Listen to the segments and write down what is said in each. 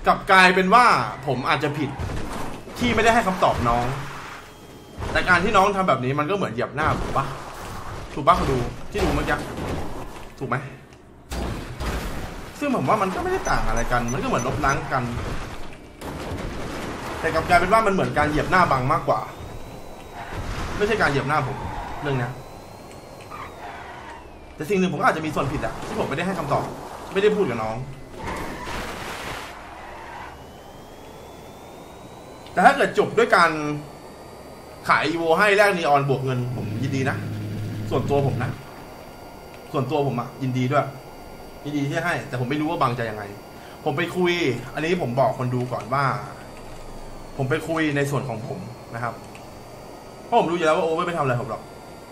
กลับกลายเป็นว่าผมอาจจะผิดที่ไม่ได้ให้คำตอบน้องแต่การที่น้องทำแบบนี้มันก็เหมือนเหยียบหน้าถูกปะเขาดูที่ดูเมื่อกี้ถูกไหมซึ่งผมว่ามันก็ไม่ได้ต่างอะไรกันมันก็เหมือนลบล้างกันแต่กลับกลายเป็นว่ามันเหมือนการเหยียบหน้าบังมากกว่าไม่ใช่การเหยียบหน้าผมเรื่องนี้แต่สิ่งหนึ่งผมก็อาจจะมีส่วนผิดอะที่ผมไม่ได้ให้คำตอบไม่ได้พูดกับน้องแต่ถ้าเกิดจบด้วยการขายอีโวให้แลกนีออนบวกเงินผมยินดีนะส่วนตัวผมอะยินดีด้วยยินดีที่ให้แต่ผมไม่รู้ว่าบังจะยังไงผมไปคุยอันนี้ผมบอกคนดูก่อนว่าผมไปคุยในส่วนของผมนะครับเพราะผมรู้อยู่แล้วว่าโอไม่ทำอะไรผมหรอก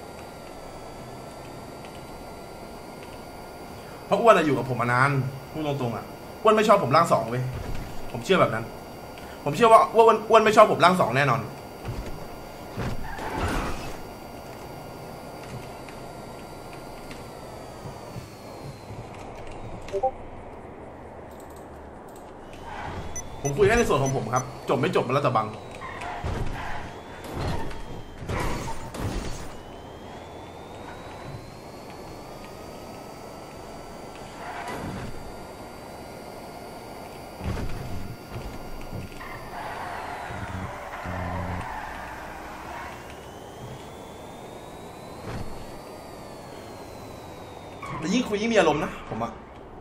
เพราะอ้วนอยู่กับผมมานานพูดตรงๆอ้วนไม่ชอบผมร่างสองเว้ยผมเชื่อแบบนั้นผมเชื่อว่าอ้วนไม่ชอบผมร่างสองแน่นอนผมคุยแค่ในส่วนของผมครับจบไม่จบมันแล้วแต่บังแต่ยิ่งคุยยิ่งมีอารมณ์นะผมอะ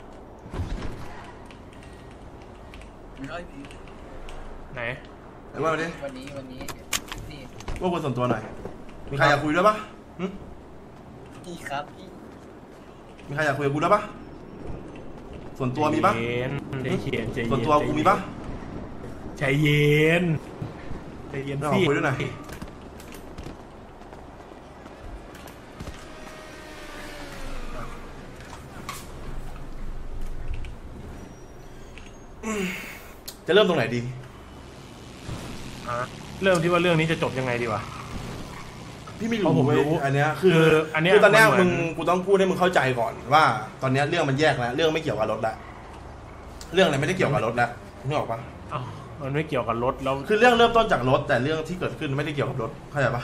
ไหนว่าวันนี้นี่ว่าคนส่วนตัวหน่อยมีใครอยากคุยด้วยปะพี่ครับพี่มีใครอยากคุยกับกูด้วยปะส่วนตัวมีปะส่วนตัวกูมีปะใจเย็นสิคุยด้วยหน่อยจะเริ่มตรงไหนดีเริ่มที่ว่าเรื่องนี้จะจบยังไงดีวะพี่ไม่รู้ผมรู้อันเนี้ยคือตอนเนี้ยกูต้องพูดให้มึงเข้าใจก่อนว่าตอนเนี้ยเรื่องมันแยกแล้วเรื่องไม่เกี่ยวกับรถละเรื่องอะไรไม่ได้เกี่ยวกับรถแล้วนึกออกปะมันไม่เกี่ยวกับรถแล้วคือเรื่องเริ่มต้นจากรถแต่เรื่องที่เกิดขึ้นไม่ได้เกี่ยวกับรถเข้าใจปะ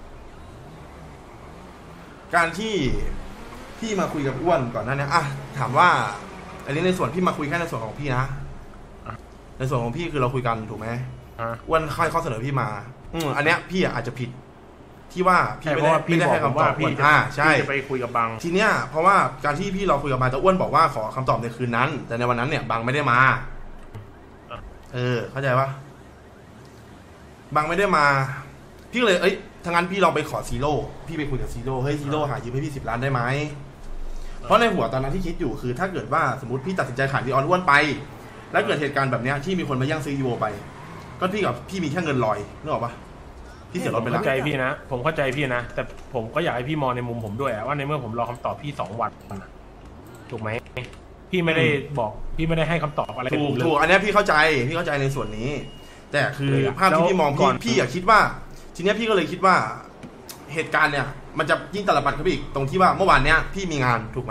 การที่พี่มาคุยกับอ้วนก่อนหน้านี้ถามว่าอันนี้ในส่วนพี่มาคุยแค่ในส่วนของพี่นะในส่วนของพี่คือเราคุยกันถูกไหมอ้วนค่อยข้อเสนอพี่มาอันเนี้ยพี่อาจจะผิดที่ว่าพี่ไม่ได้ให้คำตอบพี่ใช่จะไปคุยกับบังทีเนี้ยเพราะว่าการที่พี่เราคุยกับบังแต่อ้วนบอกว่าขอคำตอบในคืนนั้นแต่ในวันนั้นเนี่ยบังไม่ได้มาเข้าใจปะบังไม่ได้มาพี่เลยทางนั้นพี่ลองไปขอซีโร่พี่ไปคุยกับซีโร่เฮ้ยซีโร่หายืมให้พี่10 ล้านได้ไหมเพราะในหัวตอนนั้นที่คิดอยู่คือถ้าเกิดว่าสมมติพี่ตัดสินใจขายนีออนอ้วนไปแล้วเกิดเหตุการณ์แบบนี้ที่มีคนมาแย่งซื้อยูโอไปก็พี่มีแค่เงินลอยนึกออกปะพี่เสียรถไปแล้วเข้าใจพี่นะผมเข้าใจพี่นะแต่ผมก็อยากให้พี่มองในมุมผมด้วยว่าในเมื่อผมรอคำตอบพี่2 วันถูกไหมพี่ไม่ได้บอกพี่ไม่ได้ให้คำตอบอะไรถูกอันนี้พี่เข้าใจในส่วนนี้แต่คือภาพที่พี่มองพี่อยากคิดว่าทีนี้พี่ก็เลยคิดว่าเหตุการณ์เนี่ยมันจะยิ่งตลบัดขึ้นอีกตรงที่ว่าเมื่อวานเนี้ยพี่มีงานถูกไหม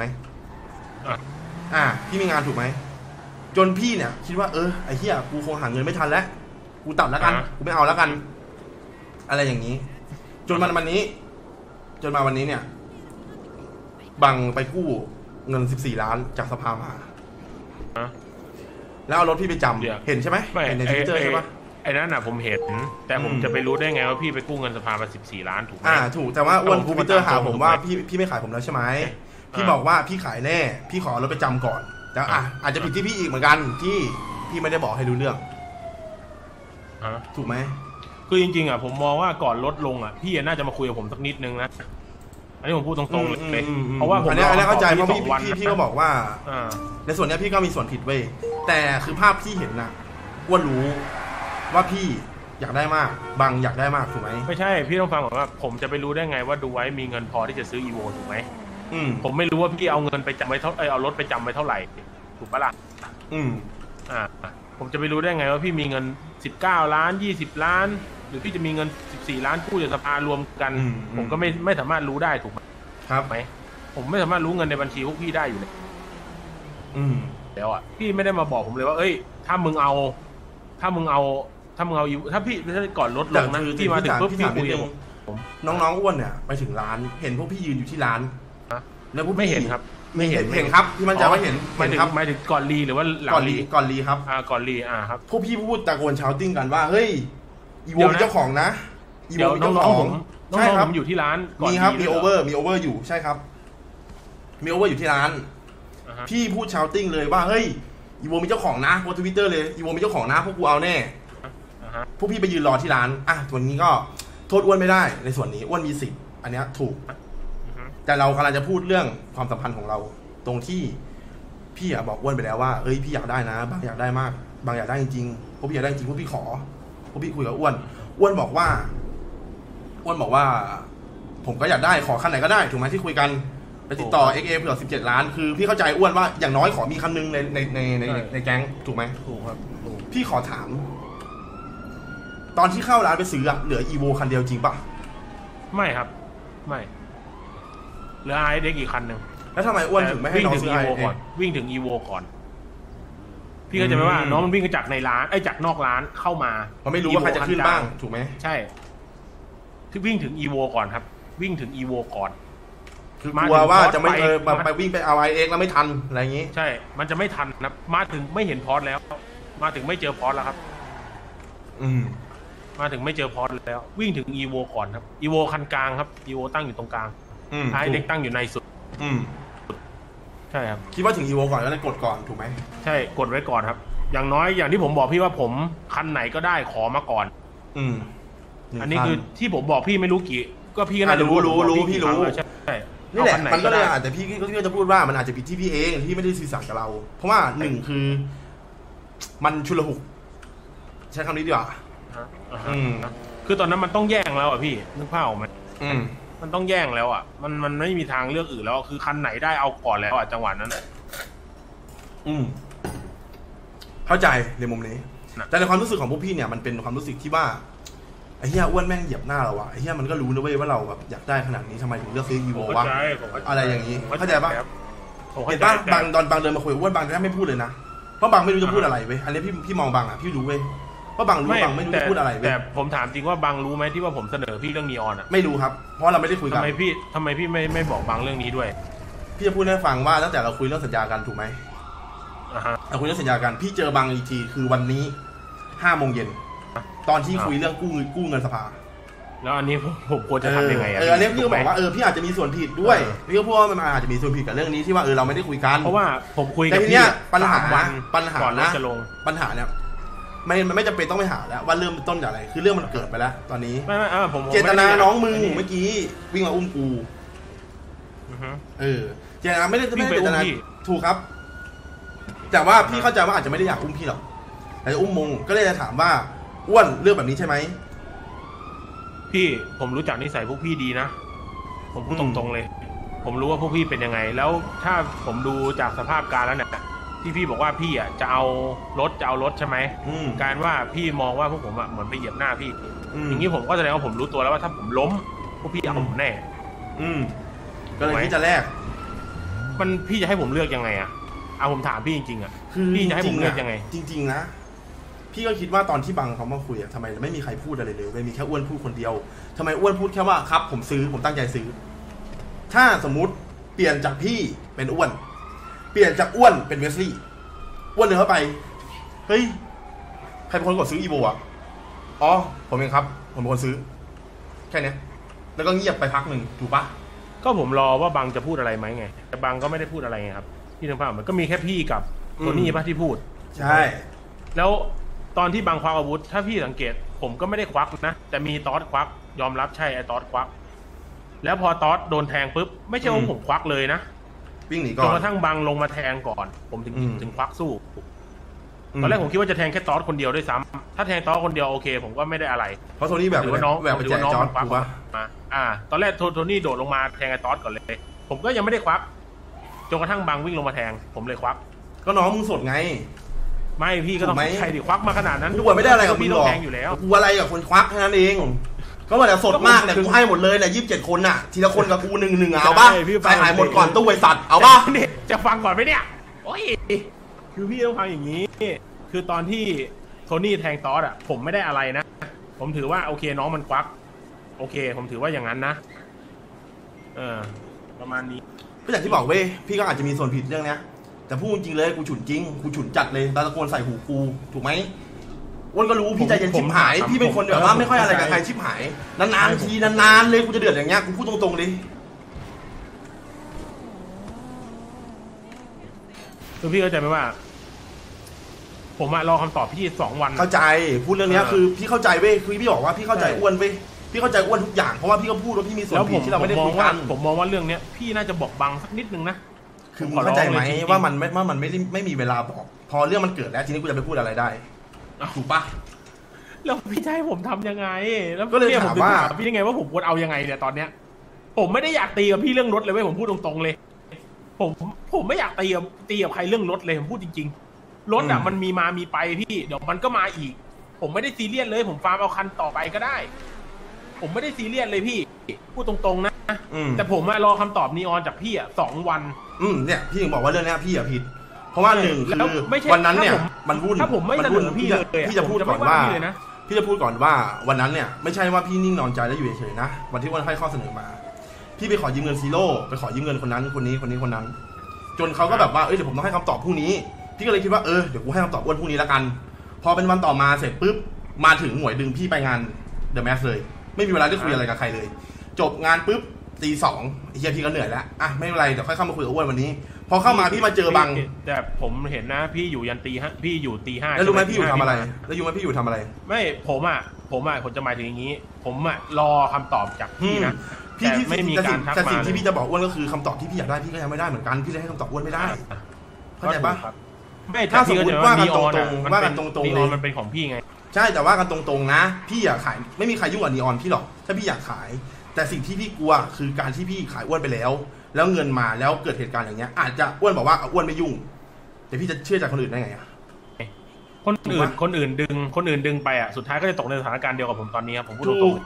พี่มีงานถูกไหมจนพี่เนี่ยคิดว่าไอ้เหี้ยกูคงหาเงินไม่ทันแล้วกูตัดแล้วกันกูไม่เอาแล้วกันอะไรอย่างนี้จนมาวันนี้เนี่ยบังไปกู้เงิน14 ล้านจากสภามาแล้วเอารถพี่ไปจำเห็นใช่ไหมเห็นในทวิตเตอร์ใช่ปะไอ้นั่นน่ะผมเห็นแต่ผมจะไปรู้ได้ไงว่าพี่ไปกู้เงินสภามา14 ล้านถูกไหมถูกแต่ว่าอ้วนทวิตเตอร์หาผมว่าพี่ไม่ขายผมแล้วใช่ไหมพี่บอกว่าพี่ขายแน่พี่ขอรถไปจำก่อนแล้วอาจจะผิดที่พี่อีกเหมือนกันที่พี่ไม่ได้บอกให้รู้เรื่องถูกไหมคือจริงๆผมมองว่าก่อนลดลงพี่น่าจะมาคุยกับผมสักนิดนึงนะอันนี้ผมพูดตรงๆเลยเพราะว่าผมอันนี้เข้าใจเพราะพี่ก็บอกว่าในส่วนนี้พี่ก็มีส่วนผิดเว้ยแต่คือภาพที่เห็นนะอ้วนรู้ว่าพี่อยากได้มากบังอยากได้มากถูกไหมไม่ใช่พี่ต้องฟังก่อนว่าผมจะไปรู้ได้ไงว่าดูไว้มีเงินพอที่จะซื้ออีโวถูกไหมผมไม่รู้ว่าพี่เอาเงินไปจำไว้เอารถไปจำไว้เท่าไหร่ถูกปะล่ะผมจะไปรู้ได้ไงว่าพี่มีเงิน19 ล้าน20 ล้านหรือพี่จะมีเงิน14 ล้านกู้จากสภารวมกันผมก็ไม่สามารถรู้ได้ถูกไหมครับผมไม่สามารถรู้เงินในบัญชีพวกพี่ได้อยู่เลยแล้วอ่ะพี่ไม่ได้มาบอกผมเลยว่าเอ้ยถ้ามึงเอาถ้าพี่ก่อนลดลงนะพี่มาถึงปุ๊บพี่คุยกับผมน้องๆอ้วนเนี่ยไปถึงร้านเห็นพวกพี่ยืนอยู่ที่ร้านแล้วพวกไม่เห็นครับไม่เห็นครับพี่มั่นใจว่าเห็นหมายถึงก่อนรีหรือว่าหลังรีก่อนรีครับก่อนรีครับพวกพี่พูดตะโกนชาวติ้งกันว่าเฮ้ยอีโวมีเจ้าของนะอีโวมีเจ้าของใช่ครับอยู่ที่ร้านมีครับมีโอเวอร์อยู่ใช่ครับมีโอเวอร์อยู่ที่ร้านพี่พูดชาวติ้งเลยว่าเฮ้ยอีโวมีเจ้าของนะโพสทวิตเตอร์เลยอีโวมีเจ้าของนะพวกกูเอาแน่พวกพี่ไปยืนรอที่ร้านส่วนนี้ก็โทษอ้วนไม่ได้ในส่วนนี้อ้วนมีสิทธิ์อันนี้ถูกแต่เรากำลังจะพูดเรื่องความสัมพันธ์ของเราตรงที่พี่บอกอ้วนไปแล้วว่าเอ้ยพี่อยากได้นะบางอยากได้มากบางอยากได้จริงๆพวกพี่อยากได้จริงพวกพี่ขอพวกพี่คุยกับอ้วนบอกว่าผมก็อยากได้ขอขั้นไหนก็ได้ถูกไหมที่คุยกันไปติดต่อ XA เผื่อ17 ล้านคือพี่เข้าใจอ้วนว่าอย่างน้อยขอมีคันนึงในแก๊งถูกไหมถูกครับพี่ขอถามตอนที่เข้าร้านไปซื้อเหลืออีโวคันเดียวจริงปะไม่ครับไม่เหลือไอเด็กอีกคันหนึ่งแล้วทำไมอ้วนถึงไม่ให้น้องซื้อไอก่อนวิ่งถึงอีโวก่อนพี่ก็จะไม่ว่าน้องมันวิ่งจากในร้านจากนอกร้านเข้ามาเพราะไม่รู้ว่าใครจะขึ้นบ้างถูกไหมใช่ที่วิ่งถึงอีโวก่อนครับวิ่งถึงอีโวก่อนคือกลัวว่าจะไม่ไปวิ่งไปเอาไอเอ็กแล้วไม่ทันอะไรอย่างงี้ใช่มันจะไม่ทันนะมาถึงไม่เห็นพอร์ตแล้วมาถึงไม่เจอพอร์ตแล้วครับมาถึงไม่เจอพอร์ตแล้ววิ่งถึงอีโวก่อนครับอีโวคันกลางครับอีโวตั้งอยู่ตรงกลางไอเด็กตั้งอยู่ในสุดใช่ครับคิดว่าถึงอีโวก่อนแล้วเลยกดก่อนถูกไหมใช่กดไว้ก่อนครับอย่างน้อยอย่างที่ผมบอกพี่ว่าผมคันไหนก็ได้ขอมาก่อนอันนี้คือที่ผมบอกพี่ไม่รู้กี่ก็พี่ก็น่าจะรู้พี่รู้ใช่นี่แหละมันก็เลยอาจจะพี่ก็จะพูดว่ามันอาจจะผิดที่พี่เองที่ไม่ได้สื่อสารกับเราเพราะว่า1คือมันชุลหุกใช้คำนี้ดีกว่าคือตอนนั้นมันต้องแย่งแล้วอ่ะพี่นึกภาพออกไหมมันต้องแย่งแล้วอ่ะมันไม่มีทางเลือกอื่นแล้วคือคันไหนได้เอาก่อนแล้วอ่ะจังหวะนั้นเข้าใจในมุมนี้แต่ในความรู้สึกของพวกพี่เนี่ยมันเป็นความรู้สึกที่ว่าไอ้เหี้ยอ้วนแม่งเหยียบหน้าเราอะไอ้เหี้ยมันก็รู้นะเว้ยว่าเราแบบอยากได้ขนาดนี้ทำไมถึงเลือกซื้ออีโววะอะไรอย่างนี้เข้าใจปะเห็นปะบางเดินมาคุยอ้วนบางแทบไม่พูดเลยนะเพราะบางไม่รู้จะพูดอะไรเว้ยอันนี้พี่มองบางอะพี่รู้เว้ยว่าบางรู้บางไม่รู้จะพูดอะไรเว้ยแต่ผมถามจริงว่าบางรู้ไหมที่ว่าผมเสนอพี่เรื่องนีออนอะไม่รู้ครับเพราะเราไม่ได้คุยกันทำไมพี่ไม่บอกบางเรื่องนี้ด้วยพี่จะพูดให้ฟังว่าตั้งแต่เราคุยเรื่องสัญญากันถูกไหมเราคุยเรื่องสัญญากันพี่เจอบางอีกทีคือวันนี้5 โมงเย็นตอนที่คุยเรื่องกู้เงินสภาแล้วอันนี้ผมควรจะทำยังไงอันนี้พี่ก็บอกว่าพี่อาจจะมีส่วนผิดด้วยพี่ก็พูดว่ามันอาจจะมีส่วนผิดกับเรื่องนี้ที่ว่าเราไม่ได้คุยกันเพราะว่าผมคุยกับพี่ปัญหานะปัญหาเนี่ยมันไม่จำเป็นต้องไปหาแล้วว่าเริ่มต้นจากอะไรคือเรื่องมันเกิดไปแล้วตอนนี้ผมเจตนาน้องมึงเมื่อกี้วิ่งมาอุ้มกูเจตนาไม่ได้เจตนาถูกครับแต่ว่าพี่เข้าใจว่าอาจจะไม่ได้อยากอุ้มพี่หรอกแต่จะอุ้มมงก็เลยจะถามว่าอ้วนเรื่องแบบนี้ใช่ไหมพี่ผมรู้จักนิสัยพวกพี่ดีนะผมพูดตรงๆเลยผมรู้ว่าพวกพี่เป็นยังไงแล้วถ้าผมดูจากสภาพการแล้วเนี่ยที่พี่บอกว่าพี่จะเอารถใช่ไหมการว่าพี่มองว่าพวกผมเหมือนไปเหยียบหน้าพี่อย่างนี้ผมก็แสดงว่าผมรู้ตัวแล้วว่าถ้าผมล้มพวกพี่เอาผมแน่ก็เลยพี่จะแลกมันพี่จะให้ผมเลือกยังไงเอาผมถามพี่จริงๆพี่จะให้ผมเลือกยังไงจริงๆนะพี่ก็คิดว่าตอนที่บังเขามาคุยทำไมไม่มีใครพูดอะไรเลยไม่มีแค่อ้วนพูดคนเดียวทำไมอ้วนพูดแค่ว่าครับผมซื้อผมตั้งใจซื้อถ้าสมมุติเปลี่ยนจากพี่เป็นอ้วนเปลี่ยนจากอ้วนเป็นเวสลี่อ้วนเดินเข้าไปเฮ้ยใครเป็นคนกดซื้ออีโวอ๋อผมเองครับผมเป็นคนซื้อแค่นี้แล้วก็เงียบไปพักหนึ่งถูกปะก็ผมรอว่าบังจะพูดอะไรไหมไงแต่บังก็ไม่ได้พูดอะไรไงครับที่ทางฝั่งมันก็มีแค่พี่กับโทนี่ป่ะที่พูดใช่แล้วตอนที่บังควักอาวุธถ้าพี่สังเกตผมก็ไม่ได้ควักนะแต่มีตอสควักยอมรับใช่ไอ้ตอสควักแล้วพอตอสโดนแทงปุ๊บไม่ใช่ว่าผมควักเลยนะวิ่งหนีก่อนจนกระทั่งบังลงมาแทงก่อนผมถึงควักสู้ตอนแรกผมคิดว่าจะแทงแค่ตอสคนเดียวด้วยซ้ำถ้าแทงตอสคนเดียวโอเคผมก็ไม่ได้อะไรเพราะโทนี่แบบว่าน้องแบบไปแจกจอร์จถูกปะตอนแรกโทนี่โดดลงมาแทงไอ้ตอสก่อนเลยผมก็ยังไม่ได้ควักจนกระทั่งบังวิ่งลงมาแทงผมเลยควักก็น้องมึงสดไงไม่พี่ก็ต้องใครดิควักมาขนาดนั้นกูไม่ได้อะไรกับพี่ต้องแทงอยู่แล้วกูอะไรกับคนควักแค่นั้นเองก็ว่าแต่สดมากเนี่ยกูให้หมดเลยเนี่ย27 คนน่ะทีละคนกับกู1 เอาป่ะใครหายหมดก่อนตู้ไอสัตว์เอาป่ะจะฟังก่อนไหมเนี่ยโอ้ยคือพี่ต้องทำอย่างนี้ คือตอนที่โทนี่แทงตอสอ่ะผมไม่ได้อะไรนะ ผมถือว่าโอเคน้องมันควักโอเค ผมถือว่าอย่างนั้นนะประมาณนี้ก็อย่างที่บอกเว้ยพี่ก็อาจจะมีส่วนผิดเรื่องเนี้ยแต่พูดจริงเลยกูฉุนจริงกูฉุนจัดเลยตะโกนใส่หูกูถูกไหมอ้วนก็รู้พี่ใจเย็นชิบหายพี่เป็นคนแบบว่าไม่ค่อยอะไรกับใครชิบหายนานๆทีนานๆเลยกูจะเดือดอย่างเงี้ยกูพูดตรงๆเลยคือพี่เข้าใจไหมว่าผมรอคำตอบพี่2 วันเข้าใจพูดเรื่องนี้คือพี่เข้าใจเว้ยคือพี่บอกว่าพี่เข้าใจอ้วนเว้ยพี่เข้าใจอ้วนทุกอย่างเพราะว่าพี่ก็พูดว่าพี่มีส่วนผิดที่เราไม่ได้คุยกันผมมองว่าเรื่องเนี้ยพี่น่าจะบอกบังสักนิดนึงนะคือเข้าใจไหมว่ามันไม่มีเวลาบอกพอเรื่องมันเกิดแล้วทีนี้กูจะไปพูดอะไรได้ถูกปะแล้วพี่จะให้ผมทำยังไงแล้วก็เลยถามว่าพี่ยังไงว่าผมควรเอายังไงเนี่ยตอนเนี้ยผมไม่ได้อยากตีกับพี่เรื่องรถเลยเว้ยผมพูดตรงๆเลยผมไม่อยากตีกับใครเรื่องรถเลยผมพูดจริงๆรถอ่ะมันมีมามีไปพี่เดี๋ยวมันก็มาอีกผมไม่ได้ซีเรียสเลยผมฟาร์มเอาคันต่อไปก็ได้ผมไม่ได้ซีเรียสเลยพี่พูดตรงๆนะแต่ผมรอคำตอบนีออนจากพี่2 วันเนี่ยพี่ถึงบอกว่าเรื่องนี้พี่ผิดเพราะว่า1คือวันนั้นเนี่ยมันวุ่นถ้าผมไม่เสนอพี่เลยพี่จะพูดก่อนว่าพี่จะพูดก่อนว่าวันนั้นเนี่ยไม่ใช่ว่าพี่นิ่งนอนใจแล้วอยู่เฉยๆนะวันที่วันให้ข้อเสนอมาพี่ไปขอยืมเงินซีโร่ไปขอยืมเงินคนนั้นคนนี้คนนั้นจนเขาก็แบบว่าเดี๋ยวผมต้องให้คำตอบพรุ่งนี้พี่ก็เลยคิดว่าเดี๋ยวกูให้คำตอบอ้วนพรุ่งนี้แล้วกันพอเป็นวันต่อมาเสร็จปุ๊บมาถึงหน่วยดึงพี่ไปงานเดอะแมสเลยไม่มีเวลาได้คุยอะไรกับใครเลยจบงานปุ๊บตี 2เฮียพี่ก็เหนื่อยแล้วไม่เป็นไรเดี๋ยวค่อยเข้ามาคุยกับอ้วนวันนี้พอเข้ามาพี่มาเจอบังแต่ผมเห็นนะพี่อยู่ยันตีพี่อยู่ตี 5 แล้วรู้ไหมพี่อยู่ทำอะไรแล้วรู้ไหมพี่อยู่ทำอะไรไม่ผมจะหมายถึงอย่างนี้ผมรอคำตอบจากพี่นะพี่ไม่มีการทักมาแต่สิ่งที่พี่จะบอกอ้วนก็คือคำตอบที่พี่อยากได้พี่ก็ยังไม่ได้เหมือนกันพี่เลยให้คำตอบอ้วนไม่ได้เข้าใจปะไม่ถ้าสมมติว่ากันตรงๆว่ากันตรงๆเลยมันเป็นของพี่ไงใช่แต่ว่ากันตรงๆนะพี่อยากขายไม่มีใครยุ่งกับนีออนพี่หรอกถ้าพี่อยากขายแต่สิ่งที่พี่กลัวคือการที่พี่ขายอ้วนไปแล้วเงินมาแล้วเกิดเหตุการณ์อย่างเงี้ยอาจจะอ้วนบอกว่าอ้วนไม่ยุ่งแต่พี่จะเชื่อจากคนอื่นได้ไงคนอื่นดึงไปสุดท้ายก็จะตกในสถานการณ์เดียวกับผมตอนนี้ครับผมพูดตรง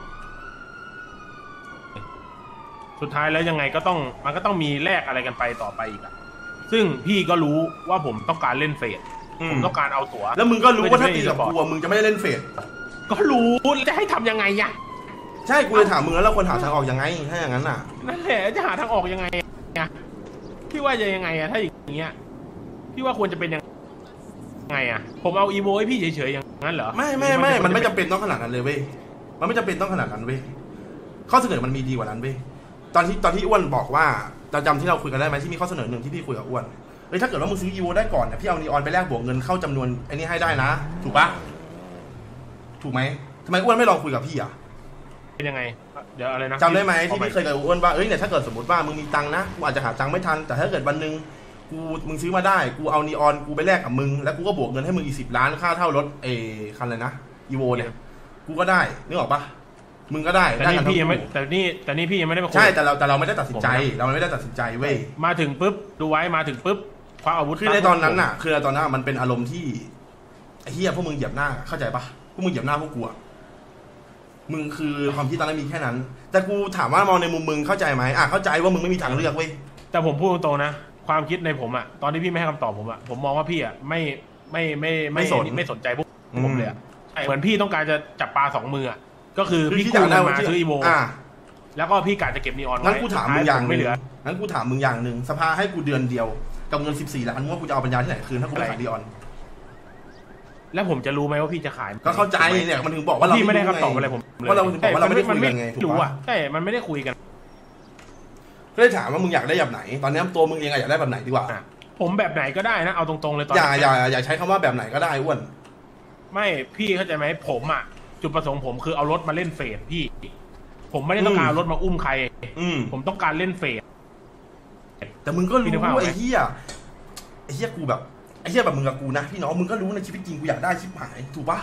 ๆสุดท้ายแล้วยังไงก็ต้องมันก็ต้องมีแลกอะไรกันไปต่อไปอีกซึ่งพี่ก็รู้ว่าผมต้องการเล่นเฟสผมต้องการเอาตั๋วแล้วมึงก็รู้ว่าถ้าตีกับกูมึงจะไม่ได้เล่นเฟสก็รู้จะให้ทำยังไงใช่กูเลยถามมึงแล้วควรหาทางออกยังไงถ้าอย่างนั้นนั่นแหละจะหาทางออกยังไงพี่ว่าจะยังไงถ้าอย่างเงี้ยพี่ว่าควรจะเป็นยังไงผมเอาอีโวให้พี่เฉยๆอย่างนั้นเหรอไม่มันไม่จำเป็นต้องขนาดนั้นเลยเว้ยมันไม่จำเป็นต้องขนาดนั้นเว้ยข้อเสนอมันมีดีกว่านั้นเว้ยตอนที่อ้วนบอกว่าจำที่เราคุยกันได้ไหมที่มีข้อเสนอหนึ่งที่พี่คุยกับอ้วนถ้าเกิดว่ามึงซื้ออีโวได้ก่อนเนี่ยพี่เอานีออนไปแลกบวกเงินเข้าจำนวนไอ้นี่ให้ได้นะถูกปะถูกไหมทำไมอ้วนไม่ลองคุยกับพี่เป็นยังไงเดี๋ยวอะไรนะจำได้ไหมที่พี่เคยกับอ้วนว่าเนี่ยถ้าเกิดสมมติว่ามึงมีตังค์นะกูอาจจะหาตังค์ไม่ทันแต่ถ้าเกิดวันนึงมึงซื้อมาได้กูเอานีออนกูไปแลกกับมึงแล้วกูก็บวกเงินให้มึงอีก10 ล้านค่าเท่ารถคันเลยนะอีโวเนี่ยกูก็ได้นึกออกปะมึงก็ได้แต่นี่พี่ยังไม่แต่นี่พี่ยังไม่ได้มาคุยใช่แต่เราไม่ได้ตัดสินใจเว้ยมาถึงปุ๊บดูไว้มาถึงปุ๊บคว้าอาวุธคือในตอนนั้นมันเป็นอารมณ์ที่ไอ้เหี้ยพวกมึงเหยียบหน้าเข้าใจปะพวกมึงเหยียบหน้าพวกกูมึงคือความคิดตอนนั้นมีแค่นั้นแต่กูถามว่ามองในมุมมึงเข้าใจไหมเข้าใจว่ามึงไม่มีทางเลือกเว้ยแต่ผมพูดตรงๆนะความคิดในผมตอนที่พี่ไม่ให้คำตอบผมมองว่าพี่ไม่สนใจพวกผมเลยเหมือนพี่ต้องการจะจับปลา2 มือก็คือพี่กู้เงินมาซื้ออีโวแล้วก็พี่กะจะเก็บนีออนไว้งั้นกูถามมึงอย่างหนึ่งสภาให้กูเดือนเดียวกับเงิน14 ล้านว่ากูจะเอาปัญญาที่ไหนคืนถ้ากูไม่ขายนีออนแล้วผมจะรู้ไหมว่าพี่จะขายก็เข้าใจเนี่ยมันถึงบอกว่าเราไม่ได้คำตอบอะไรผมว่าเราถึงบอกว่าเราไม่ได้คุยกันไงถูกป่ะใช่มันไม่ได้คุยกันก็เลยถามว่ามึงอยากได้แบบไหนตอนนี้ตัวมึงเองอยากได้แบบไหนดีกว่าผมแบบไหนก็ได้นะเอาตรงๆเลยตอนอย่าใช้คำว่าแบบไหนก็ได้อ้วนไม่พี่เข้าใจไหมผมจุดประสงค์ผมคือเอารถมาเล่นเฟสพี่ผมไม่ได้ต้องการรถมาอุ้มใครผมต้องการเล่นเฟสแต่มึงก็รู้ไอ้เหี้ยกูแบบไอ้เหี้ยแบบมึงกับกูนะพี่น้องมึงก็รู้ในชีวิตจริงกูอยากได้ชิบหายถูกปะ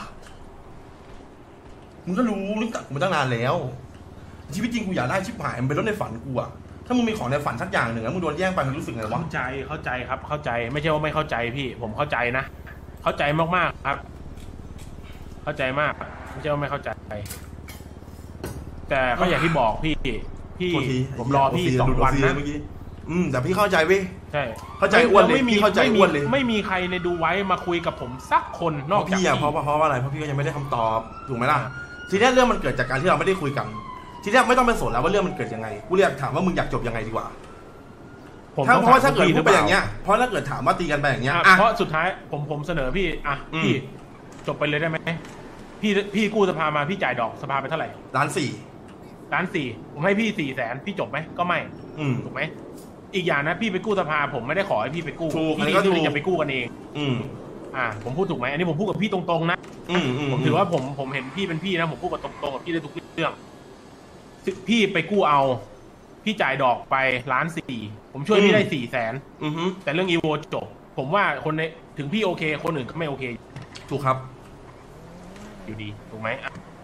มึงก็รู้จักกูมาตั้งนานแล้วชีวิตจริงกูอยากได้ชิบหายมันเป็นรถในฝันกูถ้ามึงมีของในฝันสักอย่างหนึ่งแล้วมึงโดนแย่งไปมึงรู้สึกไงวะเข้าใจครับเข้าใจไม่ใช่ว่าไม่เข้าใจพี่ผมเข้าใจนะเข้าใจมากๆครับเข้าใจมากไม่ใช่ว่าไม่เข้าใจแต่ก็อย่างที่บอกพี่ผมรอพี่2 วันนะแต่พี่เข้าใจเว้ยใช่เข้าใจอ้วนเลยพี่เข้าใจอ้วนเลยไม่มีใครในดูไว้มาคุยกับผมสักคนนอกจากพี่เพราะว่าอะไรเพราะพี่ก็ยังไม่ได้คำตอบถูกไหมล่ะทีนี้เรื่องมันเกิดจากการที่เราไม่ได้คุยกันทีนี้ไม่ต้องไปสนแล้วว่าเรื่องมันเกิดยังไงกูเรียกถามว่ามึงอยากจบยังไงดีกว่าเพราะว่าถ้าเกิดพูดไปอย่างเงี้ยเพราะถ้าเกิดถามว่าตีกันไปอย่างเงี้ยเพราะสุดท้ายผมเสนอพี่พี่จบไปเลยได้ไหมพี่กู้สภามาพี่จ่ายดอกสภาไปเท่าไหร่1,400,000ผมให้พี่400,000พี่จบไหมก็ไม่ถูกไหมอีกอย่างนะพี่ไปกู้สภาผมไม่ได้ขอให้พี่ไปกู้พี่จะไปกู้กันเองผมพูดถูกไหมอันนี้ผมพูดกับพี่ตรงๆนะผมถือว่าผมเห็นพี่เป็นพี่นะผมพูดกับตรงๆกับพี่ได้ทุกเรื่องพี่ไปกู้เอาพี่จ่ายดอกไป1,400,000ผมช่วยพี่ได้400,000แต่เรื่องอีโวจบผมว่าคนในถึงพี่โอเคคนอื่นก็ไม่โอเคถูกครับอยู่ดีถูกไหม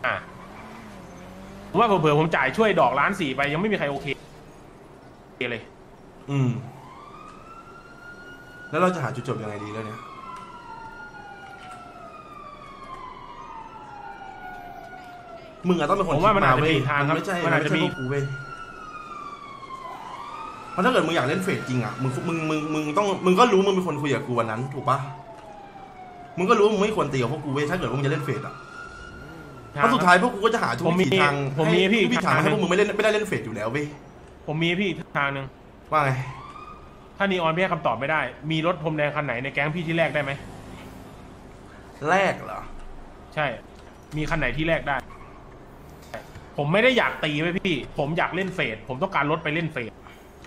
ผมว่าเผื่อผมจ่ายช่วยดอก1,400,000ไปยังไม่มีใครโอเคเลยแล้วเราจะหาจุดจบยังไงดีแล้วเนี่ยมึงอะต้องเป็นคนผมว่ามันอาจจะมีทางครับมันอาจจะมีกูเว้ยเพราะถ้าเกิดมึงอยากเล่นเฟสจริงอะมึงก็รู้มึงเป็นคนคุยกับกูวันนั้นถูกปะมึงก็รู้มึงไม่ควรตีกับพวกกูเว้ยถ้าเกิดมึงจะเล่นเฟสอะเพราะสุดท้ายพวกกูก็จะหาทุกวิถีทางพี่ทางให้พวกมึงไม่ได้เล่นเฟสอยู่แล้วเว้ยผมมีพี่ทางหนึ่งว่าไงถ้านีออนพี่ให้คำตอบไม่ได้มีรถพรมแดงคันไหนในแก๊งพี่ที่แลกได้ไหมแลกเหรอใช่มีคันไหนที่แลกได้ผมไม่ได้อยากตีไว้พี่ผมอยากเล่นเฟสผมต้องการรถไปเล่นเฟส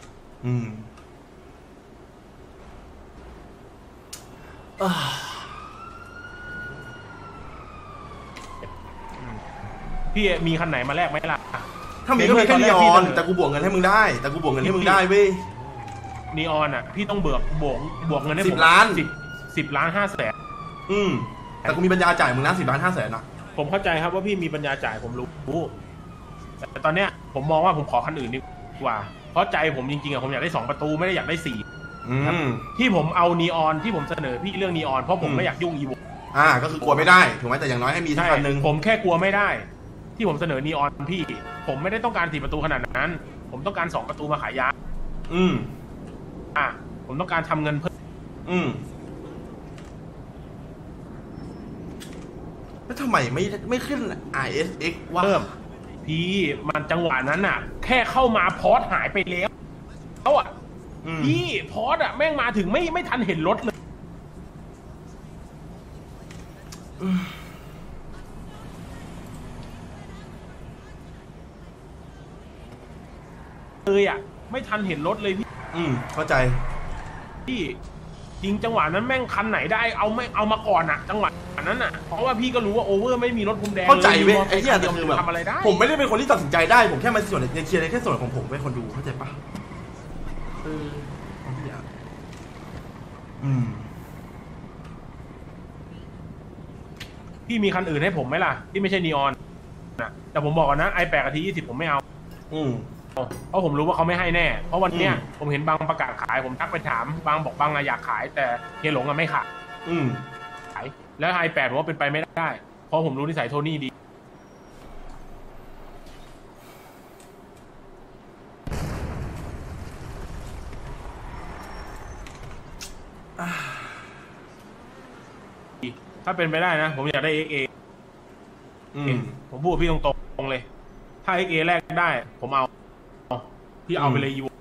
พี่มีคันไหนมาแลกไหมล่ะถ้ามีก็มีแค่นีออนแต่กูบวกเงินให้มึงได้เว้ยนีออนอ่ะพี่ต้องบวกเงินให้ผม 10 ล้าน 10 ล้าน500,000 แต่กูมีปัญญาจ่ายมึงนะ10 ล้าน500,000นะผมเข้าใจครับว่าพี่มีปัญญาจ่ายผมรู้แต่ตอนเนี้ยผมมองว่าผมขอคันอื่นดีกว่าเพราะใจผมจริงๆอะผมอยากได้2 ประตูไม่ได้อยากได้4ที่ผมเอานีออนที่ผมเสนอพี่เรื่องนีออนเพราะผมไม่อยากยุ่งอีโวก็คือกลัวไม่ได้ถูกไหมแต่อย่างน้อยให้มีสักคันนึงผมแค่กลัวไม่ได้ที่ผมเสนอนีออนพี่ผมไม่ได้ต้องการ4 ประตูขนาดนั้นผมต้องการ2 ประตูมาขายยาผมต้องการทำเงินเพิ่มแล้วทำไมไม่ขึ้น ISX วะเพิ่มพี่มันจังหวะนั้นน่ะแค่เข้ามาพอสหายไปแล้วพี่พอสแม่งมาถึงไม่ทันเห็นรถเลยไม่ทันเห็นรถเลยพี่เข้าใจพี่จริงจังหวะนั้นแม่งคันไหนได้เอามาก่อนจังหวะนั้นเพราะว่าพี่ก็รู้ว่าโอเวอร์ไม่มีรถพรมแดงเข้าใจเว้ยไอ้ที่อาจจะคือแบบทำอะไรได้ผมไม่ได้เป็นคนที่ตัดสินใจได้ผมแค่มาส่วนในเชียร์ในแค่ส่วนของผมเป็นคนดูเข้าใจปะพี่มีคันอื่นให้ผมไหมล่ะที่ไม่ใช่นีออนแต่ผมบอกก่อนนะi8 กับ T20 ผมไม่เอาเพราะผมรู้ว่าเขาไม่ให้แน่เพราะวันเนี้ยผมเห็นบางประกาศขายผมทักไปถามบางบอกบางอยากขายแต่เฮียหลงไม่ขายแล้วi8ผมว่าเป็นไปไม่ได้เพราะผมรู้นิสัยโทนี่ดีถ้าเป็นไปได้นะผมอยากได้ XA ผมพูดพี่ตรงๆเลยถ้า XA แรกได้ผมเอาพี่เอาไปเลยอีโว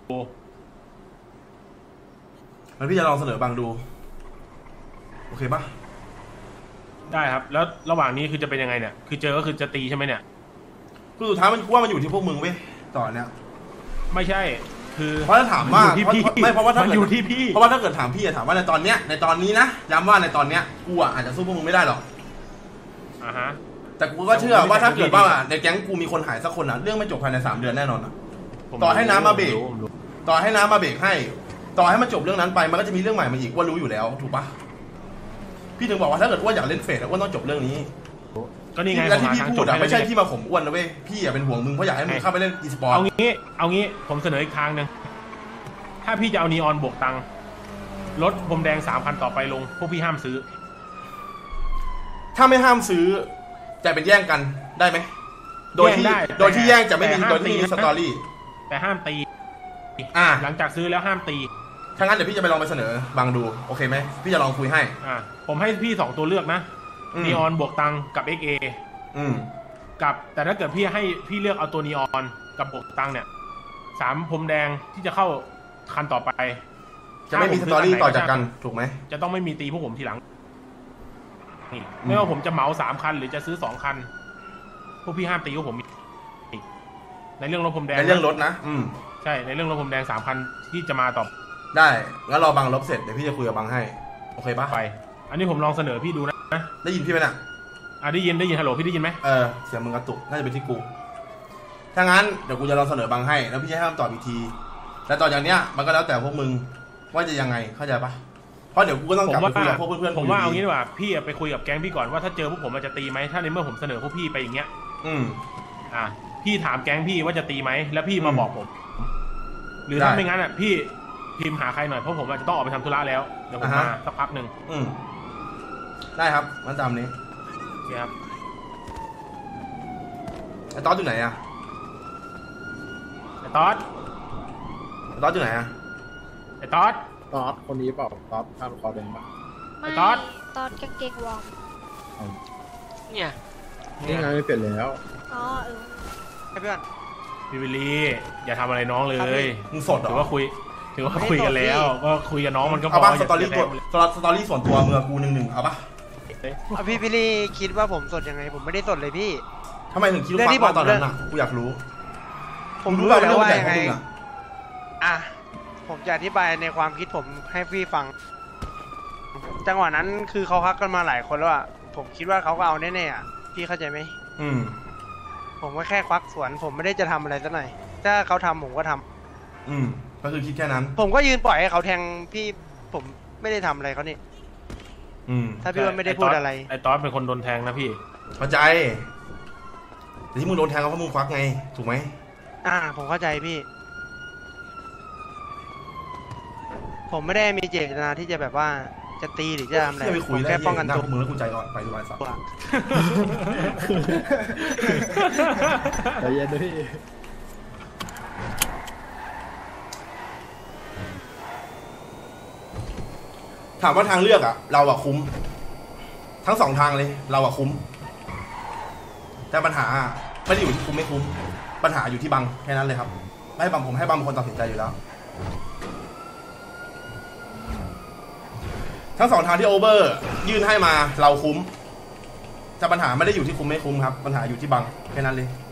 แล้วพี่จะลองเสนอบางดูโอเคปะได้ครับแล้วระหว่างนี้คือจะเป็นยังไงเนี่ยคือเจอก็คือจะตีใช่ไหมเนี่ยคือสุดท้ายมันว่ามันอยู่ที่พวกมึงเว้ยต่อเนี้ยไม่ใช่คือเพราะถ้าถามว่าไม่เพราะว่าถ้าอยู่ที่พี่เพราะว่าถ้าเกิดถามพี่ถามว่าในตอนนี้นะย้ำว่าในตอนเนี้ยกูอาจจะสู้พวกมึงไม่ได้หรอกแต่กูก็เชื่อว่าถ้าเกิดว่าในแก๊งกูมีคนหายสักคนเรื่องไม่จบภายใน3 เดือนแน่นอนต่อให้น้ำมาเบรกให้ต่อให้มันจบเรื่องนั้นไปมันก็จะมีเรื่องใหม่มาอีกว่ารู้อยู่แล้วถูกปะพี่ถึงบอกว่าถ้าเกิดว่าอยากเล่นเฟสอ้วนต้องจบเรื่องนี้ก็นี่ไงและที่พี่พูดไม่ใช่ที่มาข่มอ้วนนะเว้ยพี่เป็นห่วงมึงเพราะอยากให้มึงเข้าไปเล่นอีสปอร์ตเอางี้ผมเสนออีกทางหนึ่งถ้าพี่จะเอานีออนบวกตังค์รถพรมแดง3 คันต่อไปลงพวกพี่ห้ามซื้อถ้าไม่ห้ามซื้อจะเป็นแย่งกันได้ไหมโดยที่แย่งจะไม่มีสตอรี่แต่ห้ามตีหลังจากซื้อแล้วห้ามตีถ้างั้นเดี๋ยวพี่จะไปลองไปเสนอบางดูโอเคไหมพี่จะลองคุยให้ผมให้พี่2ตัวเลือกนะนีออนบวกตังกับ XA กับแต่ถ้าเกิดพี่ให้พี่เลือกเอาตัวนีออนกับบวกตังเนี่ย3 พรมแดงที่จะเข้าคันต่อไปจะไม่มีสตอรี่ต่อจากกันถูกไหมจะต้องไม่มีตีพวกผมทีหลังนี่ไม่ว่าผมจะเหมา3 คันหรือจะซื้อ2 คันพวกพี่ห้ามตีพวกผมในเรื่องรถพรมแดงในเรื่องรถนะใช่ในเรื่องรถพรมแดง3 คันที่จะมาต่อได้งั้นรอบังลบเสร็จเดี๋ยวพี่จะคุยกับบังให้โอเคปะไปอันนี้ผมลองเสนอพี่ดูนะได้ยินพี่ไหมน่ะได้ยินฮัลโหลพี่ได้ยินไหมเสียงมึงกระตุกน่าจะเป็นที่กูถ้างั้นเดี๋ยวกูจะลองเสนอบังให้แล้วพี่จะให้คำตอบอีกทีแต่ต่อจากเนี้ยมันก็แล้วแต่พวกมึงว่าจะยังไงเข้าใจปะเพราะเดี๋ยวกูก็ต้องกลับไปคุยกับพวกเพื่อนๆผมว่าเอางี้ดีกว่าพี่ไปคุยกับแก๊งพี่ก่อนว่าถ้าเจอพวกผมจะตีไหมถ้าในเมื่อผมเสนอพวกพี่ไปอย่างเงี้ยพี่ถามแก๊งพี่ว่าจะตีไหมแล้วพี่มาบอกผมหรือถ้าไม่งั้นพี่พิมพ์หาใครหน่อยเพราะผมอาจจะต้องออกไปทำธุระแล้วเดี๋ยวผมมาสักพักหนึ่งได้ครับมันตามนี้โอเคครับไอ้ต๊อดอยู่ไหนอะไอ้ต๊อดอยู่ไหนอะไอ้ต๊อดคนนี้เปล่าต๊อดข้ามคอแดงป่ะไอ้ต๊อดกางเกงวอร์มเนี่ยนี่ไงไม่เปลี่ยนแล้วให้เพื่อนพี่วิลลี่อย่าทำอะไรน้องเลยมึงสดเหรอถือว่าคุยกันแล้วก็คุยกับน้องมันก็พอเอาป่ะสตอรี่ส่วนตัวเมื่อกู1-1เอาป่ะพี่วิลลี่คิดว่าผมสดยังไงผมไม่ได้สดเลยพี่ทำไมถึงคิดว่าตอนนั้นน่ะกูอยากรู้ผมรู้แล้วว่ายังไงผมจะอธิบายในความคิดผมให้พี่ฟังจังหวะนั้นคือเขาพักกันมาหลายคนแล้วผมคิดว่าเขาก็เอาแน่ๆพี่เข้าใจไหมผมก็แค่ควักสวนผมไม่ได้จะทำอะไรซะหน่อยถ้าเขาทำผมก็ทำก็คือคิดแค่นั้นผมก็ยืนปล่อยให้เขาแทงพี่ผมไม่ได้ทำอะไรเขานี่ถ้าพี่ว่าไม่ได้พูดอะไรไอ้ต๊อดเป็นคนโดนแทงนะพี่เข้าใจแต่ที่มึงโดนแทงเพราะมึงควักไงถูกไหมผมเข้าใจพี่ผมไม่ได้มีเจตนาที่จะแบบว่าจะตีหรือจะทำอะไรผมแค่ป้องกันตัวมึงแล้วกูใจอ่อนไปดูไอ้สัตว์ใจเย็นด้วยถามว่าทางเลือกเราคุ้มทั้ง2 ทางเลยเราคุ้มแต่ปัญหาไม่ได้อยู่ที่คุ้มไม่คุ้มปัญหาอยู่ที่บังแค่นั้นเลยครับให้บังผมให้บังเป็นคนตัดสินใจอยู่แล้วทั้ง2 ทางที่โอเวอร์ยื่นให้มาเราคุ้มแต่ปัญหาไม่ได้อยู่ที่คุ้มไม่คุ้มครับปัญหาอยู่ที่บังแค่นั้นเลย